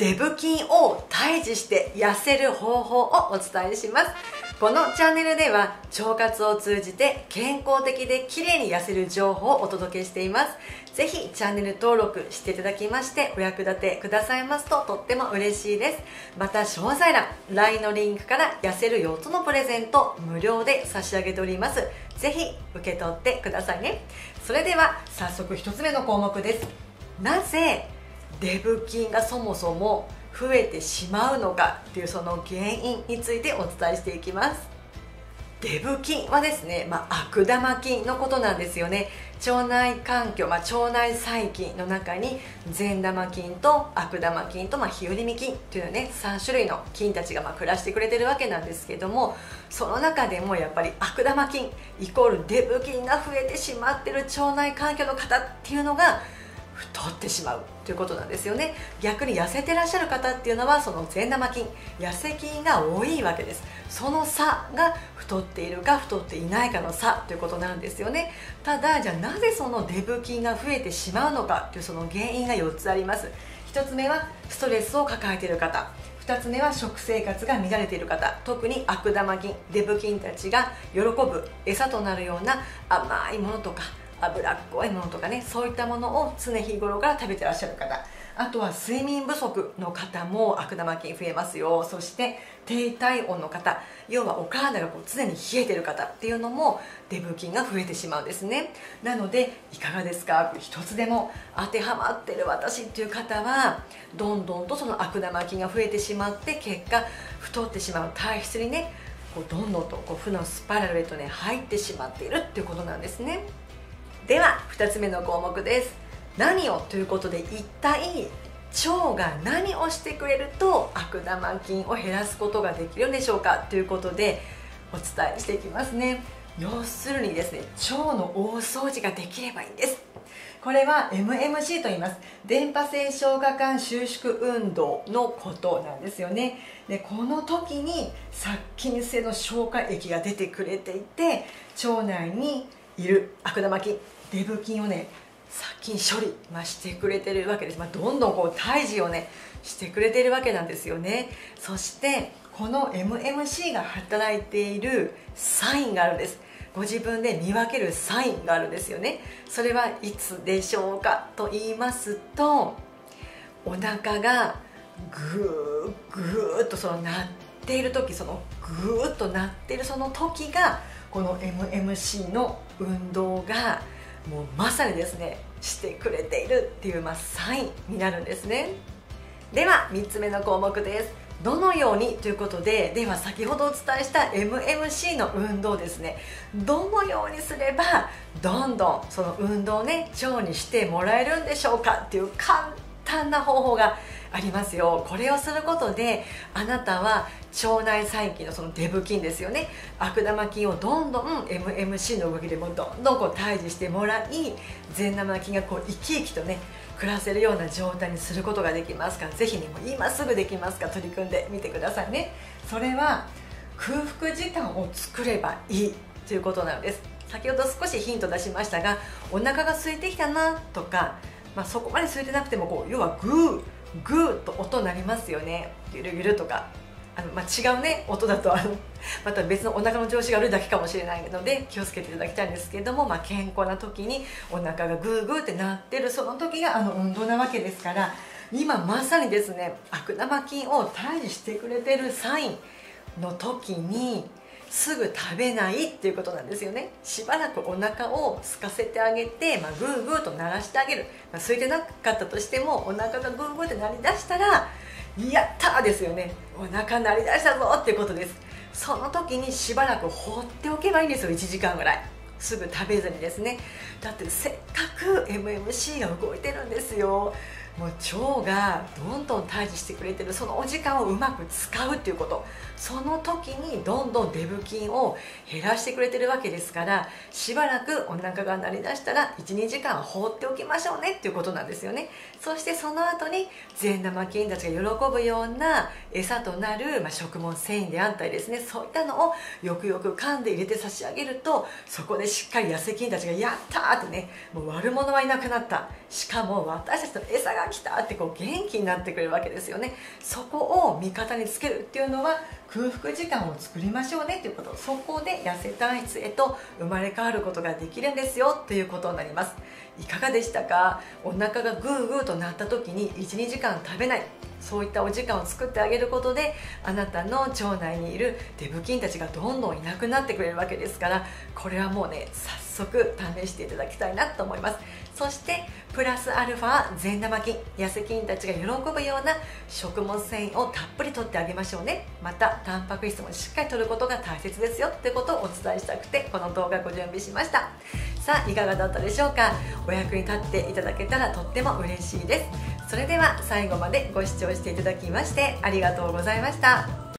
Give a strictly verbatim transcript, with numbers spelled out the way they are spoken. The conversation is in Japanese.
デブ筋を退治して痩せる方法をお伝えします。このチャンネルでは腸活を通じて健康的で綺麗に痩せる情報をお届けしています。ぜひチャンネル登録していただきましてお役立てくださいますととっても嬉しいです。また詳細欄 ライン のリンクから痩せるよっつのプレゼント無料で差し上げております。ぜひ受け取ってくださいね。それでは早速ひとつめの項目です。なぜデブ筋がそもそも増えてしまうのかっていうその原因についてお伝えしていきます。デブ筋はですね、まあ、悪玉菌のことなんですよね。腸内環境、まあ、腸内細菌の中に善玉菌と悪玉菌と、まあ、日和見菌っていうねさん種類の菌たちがまあ暮らしてくれてるわけなんですけども、その中でもやっぱり悪玉菌イコールデブ菌が増えてしまってる腸内環境の方っていうのが太ってしまうということなんですよね。逆に痩せてらっしゃる方っていうのはその善玉菌痩せ菌が多いわけです。その差が太っているか太っていないかの差ということなんですよね。ただじゃあなぜそのデブ菌が増えてしまうのかというその原因がよっつあります。ひとつめはストレスを抱えている方、ふたつめは食生活が乱れている方、特に悪玉菌デブ菌たちが喜ぶ餌となるような甘いものとか脂っこいものとかね、そういったものを常日頃から食べてらっしゃる方、あとは睡眠不足の方も悪玉菌増えますよ。そして低体温の方、要はお体がこう常に冷えてる方っていうのもデブ菌が増えてしまうんですね。なのでいかがですか、一つでも当てはまってる私っていう方はどんどんとその悪玉菌が増えてしまって結果太ってしまう体質にねこうどんどんとこう負のスパイラルへとね入ってしまっているっていうことなんですね。ではふたつめの項目です。何をということで、一体腸が何をしてくれると悪玉菌を減らすことができるんでしょうかということでお伝えしていきますね。要するにですね、腸の大掃除ができればいいんです。これは エムエムシー と言います。電波性消化管収縮運動のことなんですよね。でこの時に殺菌性の消化液が出てくれていて、腸内にいる悪玉菌デブ菌をね殺菌処理、まあ、してくれてるわけです。まあ、どんどんこう退治をねしてくれてるわけなんですよね。そしてこの エムエムシー が働いているサインがあるんです。ご自分で見分けるサインがあるんですよね。それはいつでしょうかと言いますと、お腹がぐーぐーっとその鳴っている時、そのぐーっと鳴っているその時がこの エムエムシー の運動がもうまさにですねしてくれているっていう、まあ、サインになるんですね。ではみっつめの項目です。どのようにということで、では先ほどお伝えした エムエムシー の運動ですね、どのようにすればどんどんその運動をね腸にしてもらえるんでしょうかっていう簡単な方法がありますよ。これをすることであなたは腸内細菌のそのデブ菌ですよね、悪玉菌をどんどん エムエムシー の動きでもどんどんこう退治してもらい、善玉菌がこう生き生きとね暮らせるような状態にすることができますから、ぜひねもう今すぐできますから取り組んでみてくださいね。それは空腹時間を作ればいいということなんです。先ほど少しヒント出しましたが、お腹が空いてきたなとか、まあ、そこまで空いてなくてもこう要はグーグーと音鳴りますよね。ゆるゆるとかあの、まあ、違うね音だとあのまた別のお腹の調子が悪いだけかもしれないので気をつけていただきたいんですけれども、まあ、健康な時にお腹がグーグーってなってるその時があの運動なわけですから、今まさにですね悪玉菌を退治してくれてるサインの時にすぐ食べないっていうことなんですよね。しばらくお腹を空かせてあげて、まあ、グーグーと鳴らしてあげる、まあ、空いてなかったとしてもお腹がグーグーって鳴り出したらやったーですよね。お腹鳴り出したぞっていうことです。その時にしばらく放っておけばいいんですよ。いちじかんぐらいすぐ食べずにですね。だってせっかく エムエムシー が動いてるんですよ。もう腸がどんどん退治してくれてるそのお時間をうまく使うっていうこと、その時にどんどんデブ菌を減らしてくれてるわけですから、しばらくお腹が鳴り出したら いちにじかん放っておきましょうねっていうことなんですよね。そしてその後に善玉菌たちが喜ぶような餌となる、まあ、食物繊維であったりですね、そういったのをよくよく噛んで入れて差し上げると、そこでしっかり痩せ菌たちがやったーってね、もう悪者はいなくなった、しかも私たちの餌がが来たってこう元気になってくれるわけですよね。そこを味方につけるっていうのは空腹時間を作りましょうねということ、そこで痩せ体質へと生まれ変わることができるんですよということになります。いかがでしたか？お腹がグーグーとなった時にいち、にじかん食べない、そういったお時間を作ってあげることで、あなたの腸内にいるデブ菌たちがどんどんいなくなってくれるわけですから、これはもうね早速試していただきたいなと思います。そしてプラスアルファ善玉菌、痩せ菌たちが喜ぶような食物繊維をたっぷりとってあげましょうね。またタンパク質もしっかりとることが大切ですよってことをお伝えしたくてこの動画をご準備しました。さあいかがだったでしょうか？お役に立っていただけたらとっても嬉しいです。それでは最後までご視聴していただきましてありがとうございました。